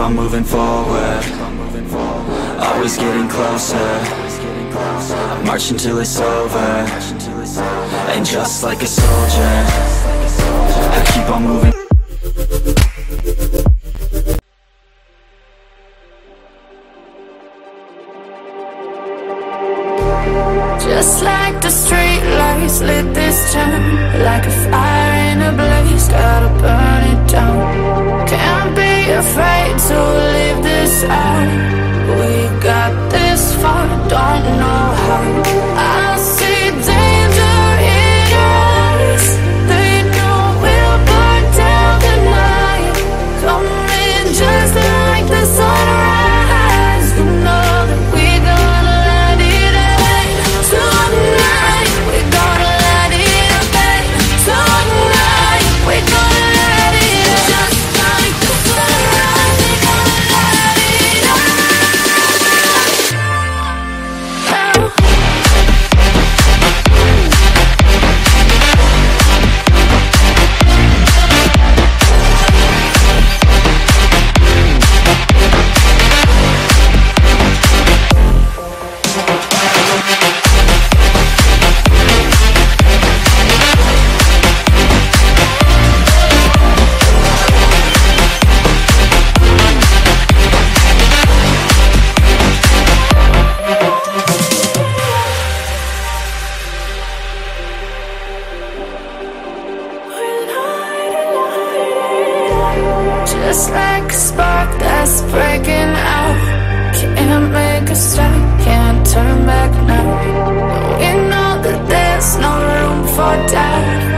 on moving forward, always getting closer. I march until it's over, and just like a soldier, I keep on moving. Just like the street lights lit this town, like a fire in a blaze, gotta burn it down. Can't be afraid to leave this out. We got this far, don't know how. I see danger in your eyes. They know we'll burn down the night. Coming just like the sunrise. You know that we're gonna light it up tonight. We're gonna light it up tonight. We're gonna light it up just like the sunrise. We're gonna light it up now. Just like a spark that's breaking out. Can't make a stop, can't turn back now. We know that there's no room for doubt.